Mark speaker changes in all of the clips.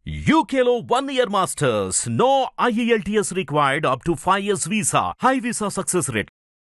Speaker 1: UKLO 1 year masters. No IELTS required up to 5 years visa. High visa success rate.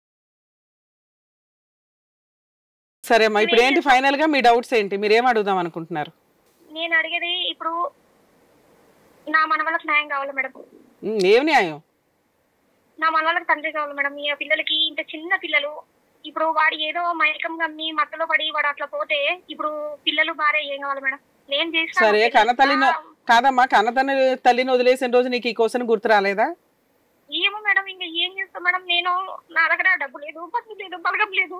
Speaker 2: సరే అమ్మా, ఇప్పుడు ఏంటి final గా మీ డౌట్స్ ఏంటి? మీరు ఏం అడుగుదాం అనుకుంటున్నారు?
Speaker 3: నేను అడిగేది ఇప్పుడు నా మనవళ్ళకి న్యాయం కావాలి మేడం.
Speaker 2: ఏం న్యాయం?
Speaker 3: నా మనవళ్ళకి తండ్రి కావాలి మేడం. ఈ పిల్లలకి ఇంత చిన్న పిల్లలు, ఇప్పుడు వాడు ఏదో మైకం గమ్మి మత్తులో పడి వాడు అట్లా పోతే ఇప్పుడు పిల్లలు భార్య ఏం కావాలి మేడం? నేను చేస్తాను.
Speaker 2: సరే, కన్నతల్లిని కాదమ్మా, కన్నతల్లిని వదిలేసిన రోజు నీకు ఈ క్వశ్చన్ గుర్తు రాలేదా?
Speaker 3: ఏమో మేడం, ఇంకా ఏం చేస్తాం మేడం? నేను నా దగ్గర డబ్బు లేదు, పసుపు లేదు, బలగం లేదు.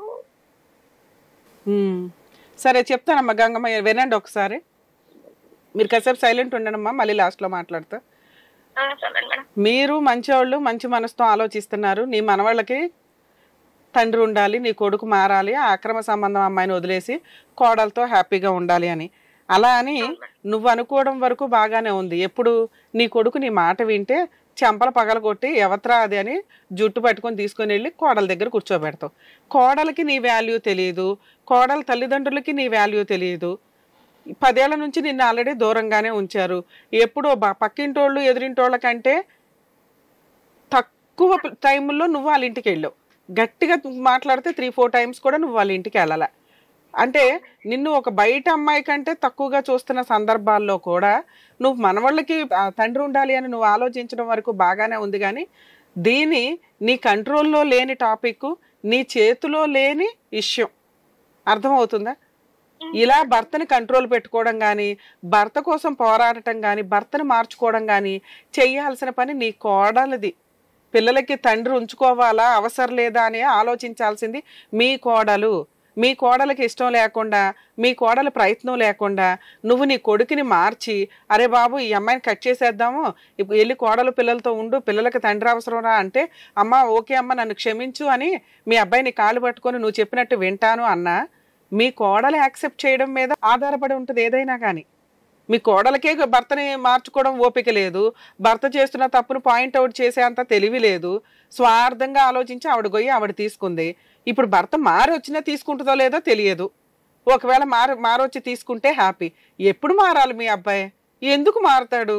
Speaker 2: సరే చెప్తానమ్మా గంగమ్మ, వినండి ఒకసారి. మీరు కాసేపు సైలెంట్ ఉండనమ్మా, మళ్ళీ లాస్ట్లో మాట్లాడతా. మీరు మంచివాళ్ళు, మంచి మనసుతో ఆలోచిస్తున్నారు. నీ మనవాళ్ళకి తండ్రి ఉండాలి, నీ కొడుకు మారాలి, ఆ అక్రమ సంబంధం అమ్మాయిని వదిలేసి కోడలతో హ్యాపీగా ఉండాలి అని. అలా అని నువ్వు అనుకోవడం వరకు బాగానే ఉంది. ఎప్పుడు నీ కొడుకు నీ మాట వింటే చెంపల పగలగొట్టి ఎవత్రా అది అని జుట్టు పట్టుకొని తీసుకొని వెళ్ళి కోడల దగ్గర కూర్చోబెడతావు. కోడలకి నీ వాల్యూ తెలియదు, కోడల తల్లిదండ్రులకి నీ వాల్యూ తెలియదు. 10 ఏళ్ల నుంచి నిన్ను ఆల్రెడీ దూరంగానే ఉంచారు. ఎప్పుడు పక్కింటోళ్ళు ఎదురింటోళ్ళ కంటే తక్కువ టైంలో నువ్వు వాళ్ళ ఇంటికి వెళ్ళావు. గట్టిగా మాట్లాడితే 3-4 టైమ్స్ కూడా నువ్వు వాళ్ళ ఇంటికి వెళ్ళాల. అంటే నిన్ను ఒక బయట అమ్మాయి కంటే తక్కువగా చూస్తున్న సందర్భాల్లో కూడా నువ్వు మనవాళ్ళకి తండ్రి ఉండాలి అని నువ్వు ఆలోచించడం వరకు బాగానే ఉంది. కానీ నీ కంట్రోల్లో లేని టాపిక్, నీ చేతిలో లేని విషయం. అర్థమవుతుందా? ఇలా భర్తని కంట్రోల్ పెట్టుకోవడం కానీ, భర్త కోసం పోరాడటం కానీ, భర్తను మార్చుకోవడం కానీ చెయ్యాల్సిన పని నీ కోడలిది. పిల్లలకి తండ్రి ఉంచుకోవాలా అవసరం లేదా అని ఆలోచించాల్సింది మీ కోడలు. మీ కోడలకి ఇష్టం లేకుండా, మీ కోడల ప్రయత్నం లేకుండా నువ్వు నీ కొడుకుని మార్చి, అరే బాబు ఈ అమ్మాయిని కట్ చేసేద్దాము, ఇప్పుడు వెళ్ళి కోడలు పిల్లలతో ఉండు, పిల్లలకి తండ్రి అవసరం రా అంటే, అమ్మ ఓకే అమ్మ నన్ను క్షమించు అని మీ అబ్బాయిని కాలు పట్టుకొని నువ్వు చెప్పినట్టు వింటాను అన్నా, మీ కోడలు యాక్సెప్ట్ చేయడం మీద ఆధారపడి ఉంటుంది ఏదైనా. కానీ మీ కోడలకే భర్తని మార్చుకోవడం ఓపిక లేదు, భర్త చేస్తున్న తప్పును పాయింట్అవుట్ చేసే అంత తెలివి లేదు, స్వార్థంగా ఆలోచించి ఆవిడ గొయ్యి ఆవిడ తీసుకుంది. ఇప్పుడు భర్త మారొచ్చినా తీసుకుంటుందో లేదో తెలియదు. ఒకవేళ మారొచ్చి తీసుకుంటే హ్యాపీ. ఎప్పుడు మారాలి మీ అబ్బాయి? ఎందుకు మారుతాడు?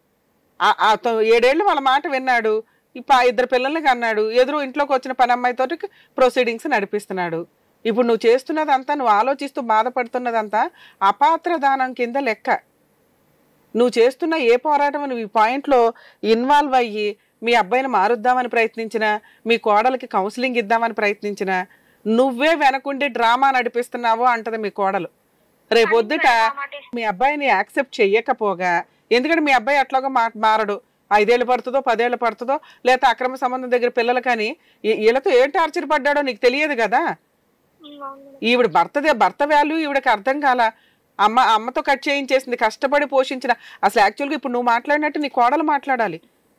Speaker 2: 7 ఏళ్ళు వాళ్ళ మాట విన్నాడు, 2 పిల్లలకి అన్నాడు, ఎదురు ఇంట్లోకి వచ్చిన పని అమ్మాయితో ప్రొసీడింగ్స్ నడిపిస్తున్నాడు. ఇప్పుడు నువ్వు చేస్తున్నదంతా, నువ్వు ఆలోచిస్తూ బాధపడుతున్నదంతా అపాత్రదానం కింద లెక్క. నువ్వు చేస్తున్న ఏ పోరాటం నువ్వు ఈ పాయింట్లో ఇన్వాల్వ్ అయ్యి మీ అబ్బాయిని మారుద్దామని ప్రయత్నించినా, మీ కోడలకి కౌన్సిలింగ్ ఇద్దామని ప్రయత్నించినా, నువ్వే వెనకుండి డ్రామా నడిపిస్తున్నావో అంటది మీ కోడలు. రేపొద్దుట మీ అబ్బాయిని యాక్సెప్ట్ చెయ్యకపోగా, ఎందుకంటే మీ అబ్బాయి అట్లాగా మారడు, 5 ఏళ్ళు పడుతుందో 10 ఏళ్ళు పడుతుందో, లేకపోతే అక్రమ సంబంధం దగ్గర పిల్లలు కానీ వీళ్ళతో ఏం టార్చర్ పడ్డాడో నీకు తెలియదు కదా. ఈవిడ భర్త వాల్యూ ఈవిడకి అర్థం కాల. అమ్మతో కట్ చేయించేసింది, కష్టపడి పోషించిన. అసలు యాక్చువల్గా ఇప్పుడు నువ్వు మాట్లాడినట్టు నీ కోడలు మాట్లాడాలి.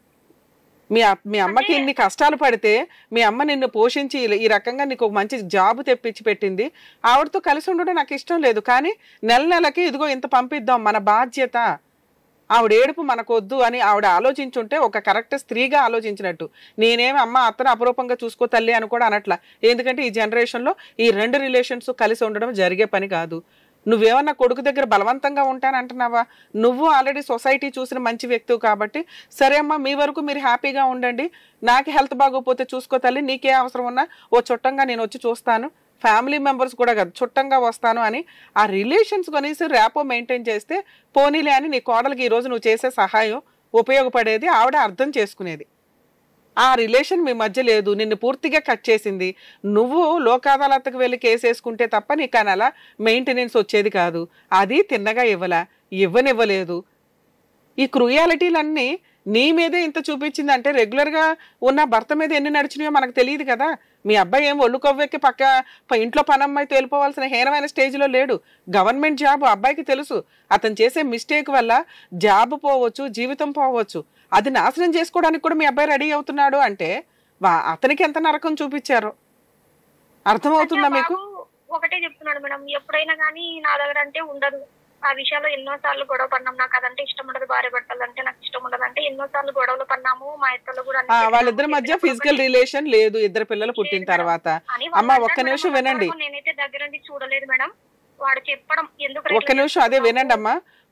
Speaker 2: మీ అమ్మకి ఇన్ని కష్టాలు పడితే మీ అమ్మ నిన్ను పోషించి ఈ రకంగా నీకు మంచి జాబ్ తెప్పించి పెట్టింది. ఆవిడతో కలిసి ఉండడం నాకు ఇష్టం లేదు, కానీ నెలకి ఇదిగో ఇంత పంపిద్దాం, మన బాధ్యత, ఆవిడ ఏడుపు మనకొద్దు అని ఆవిడ ఆలోచించుంటే ఒక కరెక్ట్ స్త్రీగా ఆలోచించినట్టు. నేనేమి అమ్మ అత్తను అపరూపంగా చూసుకో తల్లి అని కూడా అనట్లా. ఎందుకంటే ఈ జనరేషన్లో ఈ 2 రిలేషన్స్ కలిసి ఉండడం జరిగే పని కాదు. నువ్వేమన్నా కొడుకు దగ్గర బలవంతంగా ఉంటానంటున్నావా? నువ్వు ఆల్రెడీ సొసైటీ చూసిన మంచి వ్యక్తివి కాబట్టి, సరే అమ్మా మీ వరకు మీరు హ్యాపీగా ఉండండి, నాకు హెల్త్ బాగోపోతే చూసుకో తల్లి, నీకే అవసరం ఉన్నా ఓ చుట్టంగా నేను వచ్చి చూస్తాను, ఫ్యామిలీ మెంబర్స్ కూడా కాదు చుట్టంగా వస్తాను అని ఆ రిలేషన్స్ కనీసం ర్యాపో మెయింటైన్ చేస్తే పోనీలే అని నీ కోడలికి ఈరోజు నువ్వు చేసే సహాయం ఉపయోగపడేది, ఆవిడ అర్థం చేసుకునేది. ఆ రిలేషన్ మీ మధ్య లేదు, నిన్ను పూర్తిగా కట్ చేసింది. నువ్వు లోక్ అదాలత్కు వెళ్ళి కేసు వేసుకుంటే తప్ప నీకు అలా మెయింటెనెన్స్ వచ్చేది కాదు. అది తిన్నగా ఇవ్వనివ్వలేదు. ఈ క్రూయాలిటీలన్నీ నీ మీదే ఇంత చూపించిందంటే రెగ్యులర్గా ఉన్న భర్త మీద ఎన్ని నడిచినాయో మనకు తెలియదు కదా. మీ అబ్బాయి ఏం ఒళ్ళు కొవ్వెక్కి ఇంట్లో పనమ్మాయితో వెళ్ళిపోవాల్సిన హీనమైన స్టేజ్లో లేడు. గవర్నమెంట్ జాబ్ అబ్బాయికి తెలుసు. అతను చేసే మిస్టేక్ వల్ల జాబ్ పోవచ్చు, జీవితం పోవచ్చు. అది నాశనం చేసుకోవడానికి కూడా మీ అబ్బాయి రెడీ అవుతున్నాడు అంటే అతనికి ఎంత నరకం చూపించారో అర్థమవుతుందా మీకు?
Speaker 3: ఒకటే చెప్తున్నాడు మేడం, ఎప్పుడైనా కానీ నా దగ్గర అంటే ఉండదు. ఆ విషయాల్లో ఎన్నోసార్లు గొడవ పడినాం. నాకు అదంటే ఇష్టం ఉండదు, భార్య భర్తలంటే నాకు ఇష్టం ఉండదు అంటే ఎన్నోసార్లు గొడవలు పడినాము. మా ఇద్దరు కూడా
Speaker 2: వాళ్ళిద్దరి మధ్య ఫిజికల్ రిలేషన్ లేదు. 2 పిల్లలు పుట్టిన తర్వాత. అమ్మ ఒక్క నిమిషం వినండి,
Speaker 3: నేనైతే దగ్గర చూడలేదు మేడం. వాడు చెప్పడం ఎందుకు,
Speaker 2: ఒక్క నిమిషం అదే వినండి అమ్మా.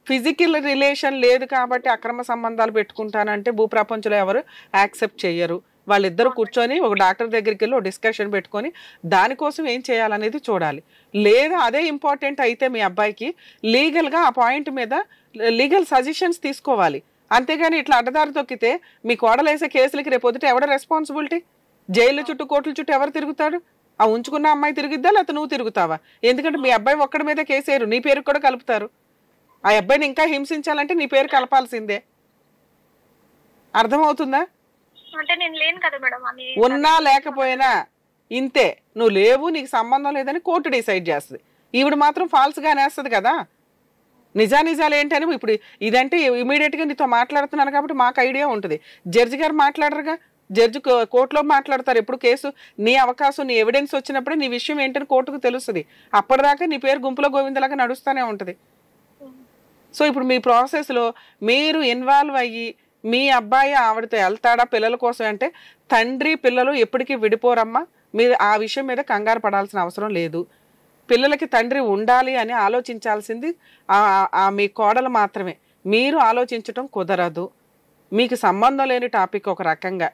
Speaker 2: ఫిజికల్ రిలేషన్ లేదు కాబట్టి అక్రమ సంబంధాలు పెట్టుకుంటానంటే భూప్రపంచంలో ఎవరు యాక్సెప్ట్ చెయ్యరు. వాళ్ళిద్దరు కూర్చొని ఒక డాక్టర్ దగ్గరికి వెళ్ళి ఒక డిస్కషన్ పెట్టుకొని దానికోసం ఏం చేయాలనేది చూడాలి. లేదా అదే ఇంపార్టెంట్ అయితే మీ అబ్బాయికి లీగల్గా ఆ పాయింట్ మీద లీగల్ సజెషన్స్ తీసుకోవాలి. అంతేగాని ఇట్లా అడ్డదారి తొక్కితే మీ కోడలేసే కేసులకి రేపొద్దుట ఎవడ రెస్పాన్సిబిలిటీ? జైలు చుట్టూ కోర్టుల చుట్టూ ఎవరు తిరుగుతాడు? ఆ ఉంచుకున్న అమ్మాయి తిరుగుద్దా లేకపోతే నువ్వు తిరుగుతావా? ఎందుకంటే మీ అబ్బాయి ఒక్కడి మీద కేసేరు, నీ పేరు కూడా కలుపుతారు. ఆ అబ్బాయిని ఇంకా హింసించాలంటే నీ పేరు కలపాల్సిందే. అర్థమవుతుందా?
Speaker 3: అంటే నేను లేను కదా మేడం,
Speaker 2: ఉన్నా లేకపోయినా ఇంతే. నువ్వు లేవు, నీకు సంబంధం లేదని కోర్టు డిసైడ్ చేస్తుంది. ఈవిడ మాత్రం ఫాల్స్ గా నేస్తుంది కదా. నిజాలు ఏంటని ఇప్పుడు ఇదంటే ఇమీడియట్ గా నీతో మాట్లాడుతున్నాను కాబట్టి మాకు ఐడియా ఉంటుంది. జడ్జి గారు మాట్లాడరుగా, జడ్జి కోర్టులో మాట్లాడతారు. ఎప్పుడు కేసు నీ అవకాశం, నీ ఎవిడెన్స్ వచ్చినప్పుడే నీ విషయం ఏంటని కోర్టుకు తెలుస్తుంది. అప్పటిదాకా నీ పేరు గుంపులో గోవిందలాగా నడుస్తూనే ఉంటుంది. సో ఇప్పుడు మీ ప్రాసెస్లో మీరు ఇన్వాల్వ్ అయ్యి మీ అబ్బాయి ఆవిడతో వెళ్తాడా పిల్లల కోసం అంటే, తండ్రి పిల్లలు ఎప్పటికీ విడిపోరమ్మా. మీరు ఆ విషయం మీద కంగారు పడాల్సిన అవసరం లేదు. పిల్లలకి తండ్రి ఉండాలి అని ఆలోచించాల్సింది మీ కోడలు మాత్రమే. మీరు ఆలోచించటం కుదరదు. మీకు సంబంధం లేని టాపిక్ ఒక రకంగా.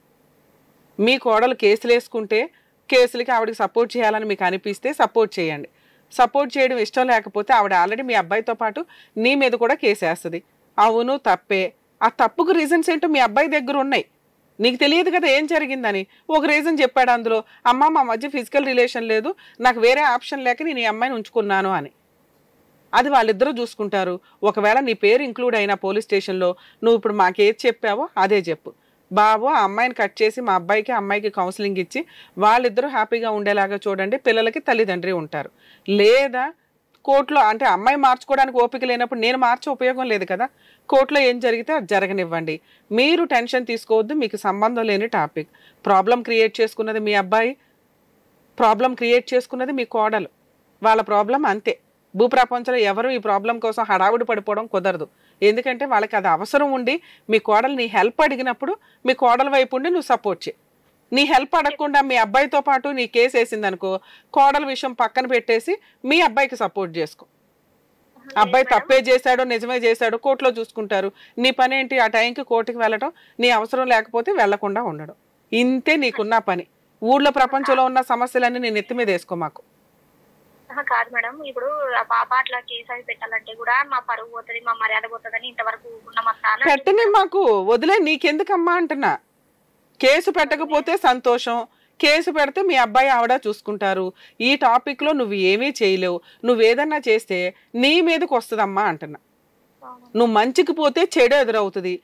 Speaker 2: మీ కోడలు కేసులు వేసుకుంటే కేసులకి ఆవిడకి సపోర్ట్ చేయాలని మీకు అనిపిస్తే సపోర్ట్ చేయండి. సపోర్ట్ చేయడం ఇష్టం లేకపోతే ఆవిడ ఆల్రెడీ మీ అబ్బాయితో పాటు నీ మీద కూడా కేసేస్తుంది. అవును తప్పే. ఆ తప్పుకు రీజన్స్ ఏంటో మీ అబ్బాయి దగ్గర ఉన్నాయి. నీకు తెలియదు కదా ఏం జరిగిందని. ఒక రీజన్ చెప్పాడు అందులో, అమ్మ మా మధ్య ఫిజికల్ రిలేషన్ లేదు, నాకు వేరే ఆప్షన్ లేక నేను ఈ అమ్మాయిని ఉంచుకున్నాను అని. అది వాళ్ళిద్దరూ చూసుకుంటారు. ఒకవేళ నీ పేరు ఇంక్లూడ్ అయినా పోలీస్ స్టేషన్లో నువ్వు ఇప్పుడు మాకేది చెప్పావో అదే చెప్పు. బాబు ఆ అమ్మాయిని కట్ చేసి మా అబ్బాయికి అమ్మాయికి కౌన్సిలింగ్ ఇచ్చి వాళ్ళిద్దరూ హ్యాపీగా ఉండేలాగా చూడండి. పిల్లలకి తల్లిదండ్రి ఉంటారు. లేదా కోర్టులో అంటే అమ్మాయి మార్చుకోవడానికి ఓపిక లేనప్పుడు నేను మార్చే ఉపయోగం లేదు కదా. కోర్టులో ఏం జరిగితే అది జరగనివ్వండి. మీరు టెన్షన్ తీసుకోవద్దు. మీకు సంబంధం లేని టాపిక్. ప్రాబ్లం క్రియేట్ చేసుకున్నది మీ అబ్బాయి, ప్రాబ్లం క్రియేట్ చేసుకున్నది మీ కోడలు. వాళ్ళ ప్రాబ్లం అంతే. భూప్రపంచంలో ఎవరు ఈ ప్రాబ్లం కోసం హడావుడి పడిపోవడం కుదరదు. ఎందుకంటే వాళ్ళకి అది అవసరం ఉండి మీ కోడలు నీ హెల్ప్ అడిగినప్పుడు మీ కోడల వైపు ఉండి నువ్వు సపోర్ట్ చేయి. నీ హెల్ప్ అడగకుండా మీ అబ్బాయితో పాటు నీ కేసు వేసింది అనుకో, కోడల విషయం పక్కన పెట్టేసి మీ అబ్బాయికి సపోర్ట్ చేసుకో. అబ్బాయి తప్పే చేశాడో నిజమే చేశాడో కోర్టులో చూసుకుంటారు. నీ పని ఏంటి? ఆ టైంకి కోర్టుకి వెళ్ళటం, నీ అవసరం లేకపోతే వెళ్లకుండా ఉండడం. ఇంతే నీకున్న పని. ఊళ్ళో ప్రపంచంలో ఉన్న సమస్యలన్నీ నేను ఎత్తి మీద వేసుకో మాకు.
Speaker 3: కాదు మేడం, ఇప్పుడు ఆ పాప అట్లా కేసు అవి పెట్టాలంటే కూడా మా పరువు పోతుంది, మా మర్యాద పోతుందని ఇంతవరకు ఉన్న
Speaker 2: పెట్టని మాకు వదిలే, నీకెందుకమ్మా అంటున్నా. కేసు పెట్టకపోతే సంతోషం, కేసు పెడితే మీ అబ్బాయి ఆవిడ చూసుకుంటారు. ఈ టాపిక్ లో నువ్వు ఏమీ చేయలేవు. నువ్వేదన్నా చేస్తే నీ మీదకి వస్తుందమ్మా అంటున్నా. నువ్వు మంచికి పోతే చెడు ఎదురవుతుంది.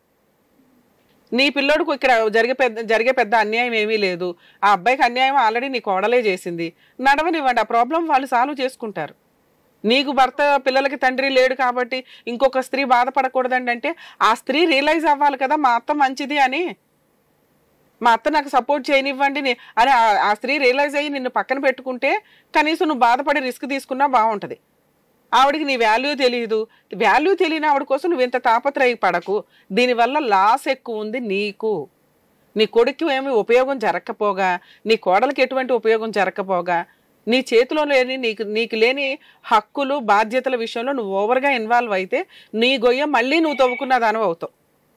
Speaker 2: నీ పిల్లోడికి ఇక్కడ జరిగే పెద్ద అన్యాయం ఏమీ లేదు. ఆ అబ్బాయికి అన్యాయం ఆల్రెడీ నీ కోడలే చేసింది. నడవనివ్వండి, ఆ ప్రాబ్లం వాళ్ళు సాల్వ్ చేసుకుంటారు. నీకు భర్త పిల్లలకి తండ్రి లేడు కాబట్టి ఇంకొక స్త్రీ బాధపడకూడదండి అంటే ఆ స్త్రీ రియలైజ్ అవ్వాలి కదా, మా అత్త మంచిది అని. మా అత్త నాకు సపోర్ట్ చేయనివ్వండి అని ఆ స్త్రీ రియలైజ్ అయ్యి నిన్ను పక్కన పెట్టుకుంటే కనీసం నువ్వు బాధపడి రిస్క్ తీసుకున్నా బాగుంటుంది. ఆవిడికి నీ వాల్యూ తెలియదు. వాల్యూ తెలియని ఆవిడ కోసం నువ్వు ఇంత తాపత్రయపడకు. దీనివల్ల లాస్ ఎక్కువ ఉంది నీకు. నీ కొడుకు ఏమి ఉపయోగం జరగకపోగా, నీ కోడలికి ఎటువంటి ఉపయోగం జరగకపోగా, నీ చేతిలో లేని నీకు లేని హక్కులు బాధ్యతల విషయంలో నువ్వు ఓవర్గా ఇన్వాల్వ్ అయితే నీ గొయ్య మళ్ళీ నువ్వు తవ్వుకున్న దానివి అవుతావు.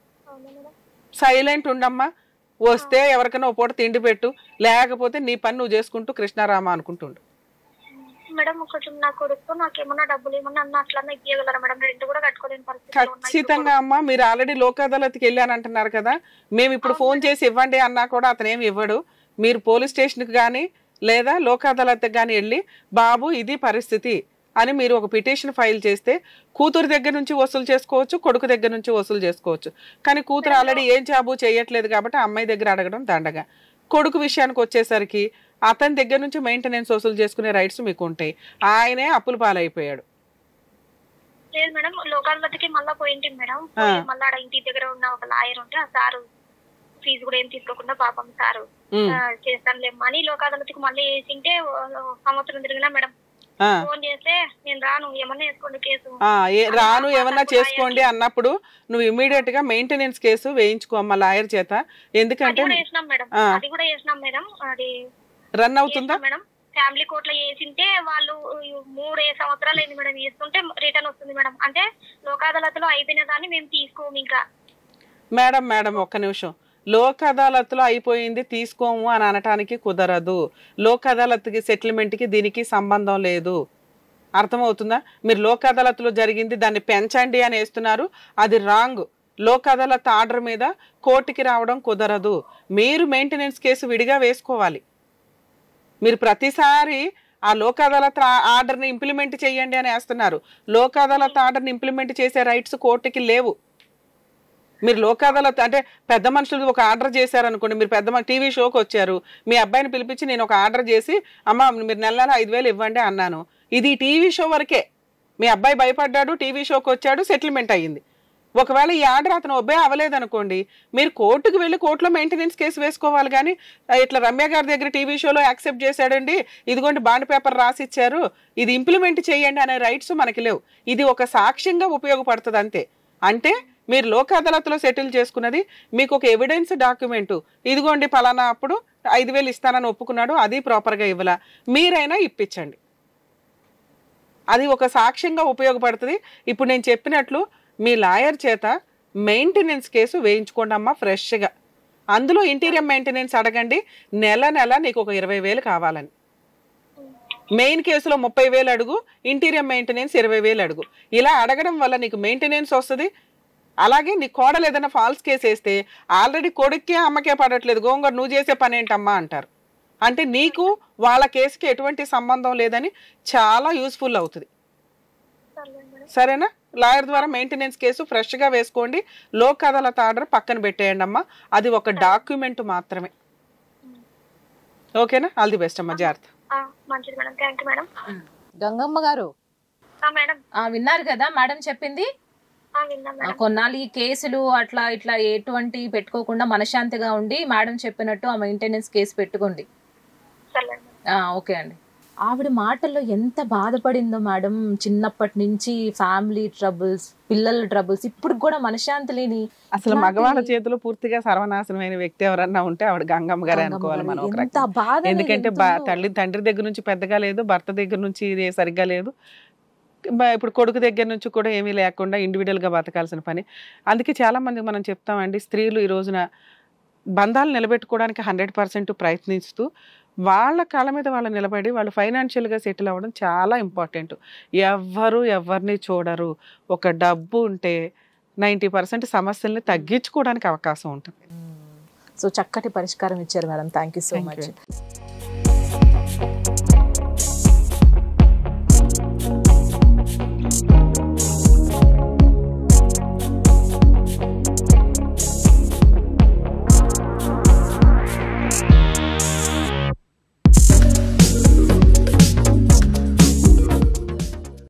Speaker 2: సైలెంట్ ఉండమ్మా. వస్తే ఎవరికైనా ఓ పూట తిండి పెట్టు, లేకపోతే నీ పని నువ్వు చేసుకుంటూ కృష్ణారామ అనుకుంటుండు.
Speaker 3: మేడం కొంచెం నా కొడుకు నాకేమన్నా డబ్బులు ఏమన్నా అట్లా ఇవ్వగలరా మేడం? రెంట్ కూడా కట్టుకోలేని పరిస్థితి.
Speaker 2: ఖచ్చితంగా అమ్మా. మీరు ఆల్రెడీ లోక్ అదాలత్కి వెళ్ళానంటున్నారు కదా, మేము ఇప్పుడు ఫోన్ చేసి ఇవ్వండి అన్నా కూడా అతను ఏమి ఇవ్వడు. మీరు పోలీస్ స్టేషన్కి కానీ లేదా లోక్ అదాలత్కి కానీ వెళ్ళి బాబు ఇది పరిస్థితి అని మీరు ఒక పిటిషన్ ఫైల్ చేస్తే కూతురు దగ్గర నుంచి వసూలు చేసుకోవచ్చు, కొడుకు దగ్గర నుంచి వసూలు చేసుకోవచ్చు. కానీ కూతురు ఆల్రెడీ ఏం జాబు చేయట్లేదు కాబట్టి అమ్మాయి దగ్గర అడగడం దండగా. కొడుకు విషయానికి వచ్చేసరికి అతని దగ్గర నుంచి మెయింటెనెన్స్ వసూలు చేసుకునే రైట్స్ మీకు ఉంటాయి. ఆయనే అప్పుల పాలైపోయాడు.
Speaker 3: లేదు మేడం, లోకాలకి మళ్ళీ పోయింటి మేడం. మళ్ళీ ఆడ ఇంటి దగ్గర ఉన్న ఒక లాయర్ ఉంటే ఆ సారు ఫీజు కూడా ఏం తీసుకోకుండా పాపం సారు చేస్తానులేమ్మా అని లోకాలకి మళ్ళీ వేసింటే సంవత్సరం తిరిగినా మేడం ఫోన్ చేస్తే నేను రాను, ఏమన్నా వేసుకోండి కేసు.
Speaker 2: రాను ఏమన్నా చేసుకోండి అన్నప్పుడు నువ్వు ఇమీడియట్ గా మెయింటెనెన్స్ కేసు వేయించుకో అమ్మ లాయర్ చేత. ఎందుకంటే
Speaker 3: వేసినాం మేడం, అది కూడా వేసినాం మేడం. అది
Speaker 2: రన్ అవుతుందా
Speaker 3: మేడం? ఫ్యామిలీ కోర్టులో వేసింటే వాళ్ళు 3 సంవత్సరాలు అయింది మేడం వేస్తుంటే రిటర్న్ వస్తుంది మేడం. అంటే లోక్ అదాలత్లో అయిపోయిన దాన్ని మేము తీసుకోము ఇంకా.
Speaker 2: మేడం ఒక్క నిమిషం. లోక్ అదాలత్లో అయిపోయింది తీసుకోము అని అనటానికి కుదరదు. లోక్ అదాలత్కి సెటిల్మెంట్కి దీనికి సంబంధం లేదు. అర్థమవుతుందా? మీరు లోక్ అదాలత్లో జరిగింది దాన్ని పెంచండి అని వేస్తున్నారు, అది రాంగ్. లోక్ అదాలత్ ఆర్డర్ మీద కోర్టుకి రావడం కుదరదు. మీరు మెయింటెనెన్స్ కేసు విడిగా వేసుకోవాలి. మీరు ప్రతిసారి ఆ లోక్ అదాలత్ ఆర్డర్ని ఇంప్లిమెంట్ చేయండి అని వేస్తున్నారు. లోక్ అదాలత్ ఆర్డర్ని ఇంప్లిమెంట్ చేసే రైట్స్ కోర్టుకి లేవు. మీరు లోక్ అదాలత్ అంటే పెద్ద మనుషులు ఒక ఆర్డర్ చేశారనుకోండి, మీరు పెద్ద టీవీ షోకి వచ్చారు, మీ అబ్బాయిని పిలిపించి నేను ఒక ఆర్డర్ చేసి అమ్మ మీరు నెల 5,000 ఇవ్వండి అన్నాను. ఇది టీవీ షో వరకే. మీ అబ్బాయి భయపడ్డాడు, టీవీ షోకి వచ్చాడు, సెటిల్మెంట్ అయ్యింది. ఒకవేళ ఈ ఆర్డర్ అతను ఒబ్బే అవ్వలేదనుకోండి, మీరు కోర్టుకు వెళ్ళి కోర్టులో మెయింటెనెన్స్ కేసు వేసుకోవాలి. కానీ ఇట్లా రమ్య గారి దగ్గర టీవీ షోలో యాక్సెప్ట్ చేశాడండి, ఇదిగోండి బాండ్ పేపర్ రాసిచ్చారు, ఇది ఇంప్లిమెంట్ చేయండి అనే రైట్స్ మనకి లేవు. ఇది ఒక సాక్ష్యంగా ఉపయోగపడుతుంది అంతే. అంటే మీరు లోక్ అదాలత్లో సెటిల్ చేసుకున్నది మీకు ఒక ఎవిడెన్స్ డాక్యుమెంటు, ఇదిగోండి పలానా అప్పుడు 5,000 ఇస్తానని ఒప్పుకున్నాడు, అది ప్రాపర్గా ఇవ్వాల, మీరైనా ఇప్పించండి. అది ఒక సాక్ష్యంగా ఉపయోగపడుతుంది. ఇప్పుడు నేను చెప్పినట్లు మీ లాయర్ చేత మెయింటెనెన్స్ కేసు వేయించుకోండి అమ్మా ఫ్రెష్గా. అందులో ఇంటీరియర్ మెయింటెనెన్స్ అడగండి, నెల నీకు ఒక 20,000 కావాలని. మెయిన్ కేసులో 30,000 అడుగు, ఇంటీరియర్ మెయింటెనెన్స్ 20,000 అడుగు. ఇలా అడగడం వల్ల నీకు మెయింటెనెన్స్ వస్తుంది. అలాగే నీ కోడలు ఏదైనా ఫాల్స్ కేసు వేస్తే ఆల్రెడీ కొడుక్కే అమ్మకే పడట్లేదు, గోంగూర నువ్వు చేసే పని ఏంటమ్మా అంటారు. అంటే నీకు వాళ్ళ కేసుకి ఎటువంటి సంబంధం లేదని చాలా యూస్ఫుల్ అవుతుంది. సరేనా? లాయర్ ద్వారా మెయింటెనెన్స్ కేసు ఫ్రెష్గా వేసుకోండి. లోక్ అదాలత్ ఆర్డర్ పక్కన పెట్టేయండి అమ్మా, అది ఒక డాక్యుమెంట్ మాత్రమే. ఓకేనా? ఆల్ ది బెస్ట్ అమ్మా, జాగ్రత్త.
Speaker 4: గంగమ్మ గారు విన్నారు కదా మేడం చెప్పింది. కొన్నాళ్ళు ఈ కేసులు అట్లా ఇట్లా ఎటువంటి పెట్టుకోకుండా మనశ్శాంతిగా ఉండి మేడం చెప్పినట్టు ఆ మెయింటెనెన్స్ కేసు పెట్టుకోండి. ఓకే అండి. ఆవిడ మాటల్లో ఎంత బాధపడిందో మేడం, చిన్నప్పటి నుంచి ఫ్యామిలీ ట్రబుల్స్, పిల్లల ట్రబుల్స్, ఇప్పుడు కూడా మనశ్శాంతి లేని.
Speaker 2: అసలు మగవాళ్ళ చేతిలో పూర్తిగా సర్వనాశనమైన వ్యక్తి ఎవరన్నా ఉంటే ఆవిడ గంగమ్మ గారే అనుకోవాలి మనం. ఎందుకంటే తండ్రి దగ్గర నుంచి పెద్దగా లేదు, భర్త దగ్గర నుంచి సరిగ్గా లేదు, ఇప్పుడు కొడుకు దగ్గర నుంచి కూడా ఏమీ లేకుండా ఇండివిజువల్గా బతకాల్సిన పని. అందుకే చాలామంది మనం చెప్తామండి, స్త్రీలు ఈ రోజున బంధాలు నిలబెట్టుకోవడానికి 100% ప్రయత్నిస్తూ వాళ్ళ కాళ్ళ మీద వాళ్ళు నిలబడి వాళ్ళు ఫైనాన్షియల్గా సెటిల్ అవ్వడం చాలా ఇంపార్టెంట్. ఎవరిని చూడరు. ఒక డబ్బు ఉంటే 90% సమస్యల్ని తగ్గించుకోవడానికి అవకాశం ఉంటుంది.
Speaker 4: సో చక్కటి పరిష్కారం ఇచ్చారు madam. Thank you so much.